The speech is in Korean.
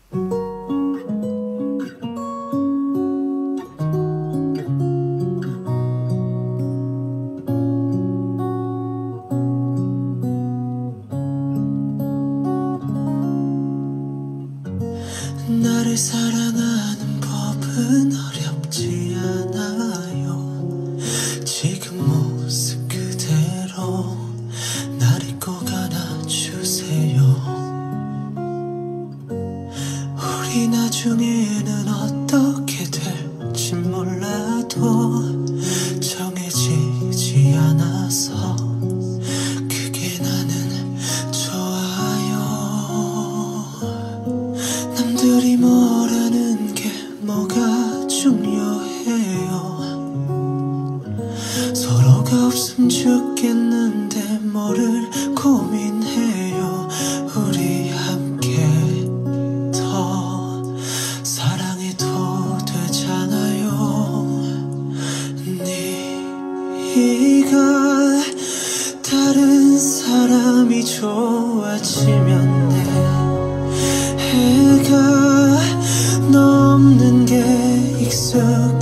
나를 사랑하는 법은 어렵지 않아요. 지금 모습 그대로 날 잊고 안아주세요. 우리 나중에는 어떻게 될지 몰라도 정해지지 않아서 그게 나는 좋아요. 남들이 뭐라는 게 뭐가 중요해요. 서로가 없음 좋겠는데 뭐를 고민해요. 우리 함께 더 사랑해도 되잖아요. 네가 다른 사람이 좋아지면 돼. 해가 너 없는 게 익숙해.